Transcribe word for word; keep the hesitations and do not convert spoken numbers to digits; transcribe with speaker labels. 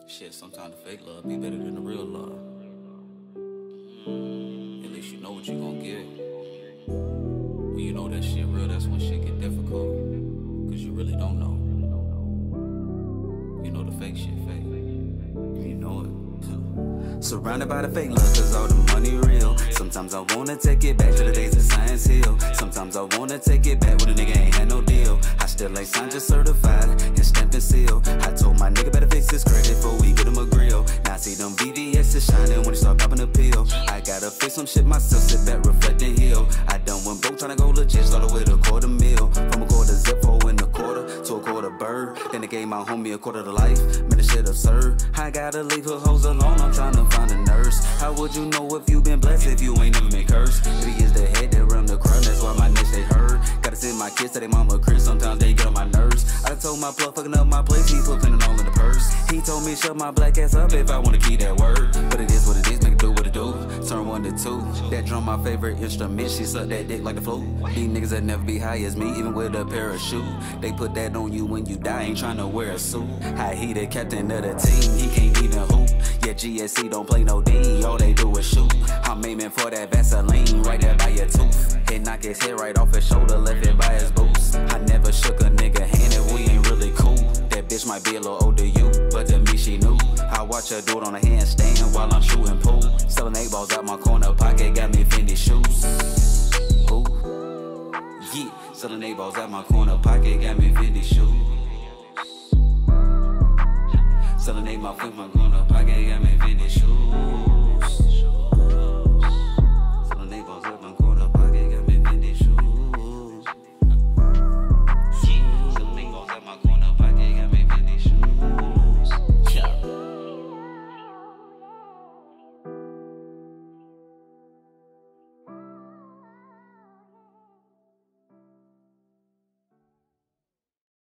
Speaker 1: Shit, sometimes the fake love be better than the real love. At least you know what you gon' get. When you know that shit real, that's when shit get difficult. Cause you really don't know. You know the fake shit fake. You know it. Surrounded by the fake love, cause all the money real. Sometimes I wanna take it back to the days of Science Hill. Sometimes I wanna take it back when a nigga ain't had no deal. I still ain't signed, just certified and stamped and sealed. I told my nigga better fix his credit before we get him a grill. Now I see them V V X's shining when they start popping a pill. I gotta fix some shit myself, sit back, reflect and heal. I done went broke tryna go legit, started with a quarter mil. From a quarter zip, four in a quarter to a quarter bird. Then they gave my homie a quarter to life, man, this shit absurd. I gotta leave her hoes alone, I'm tryna find a nurse. How would you know if you been blessed if you ain't never been cursed? Maybe it's the head that run the crown, that's why my neck they hurt. Gotta send my kids to their mama crib, sometimes they get on my nerves. I told my plug fucking up my place, he put plenty all in the purse. He told me shut my black ass up if I wanna keep that word. But it is what it is, make it do what it do. Turn one to two. That drum my favorite instrument, she suck that dick like the flute. These niggas that never be high as me, even with a parachute. They put that on you when you die, ain't tryna wear a suit. How he the captain of the team, he can't even hoop. Yeah, G S C don't play no D, all they do is shoot. I'm aiming for that Vaseline right there by your tooth. Hit knock his head right off his shoulder, left it by his boots. I never shook a nigga hand if we ain't really cool. That bitch might be a little older you, but to me she knew. I watch her do it on a handstand while I'm shooting pool. Selling eight balls out my corner pocket, got me Fendi shoes. Ooh, yeah, selling eight balls out my corner pocket, got me Fendi shoes. Selling eight balls out my corner pocket, got me Fendi shoes.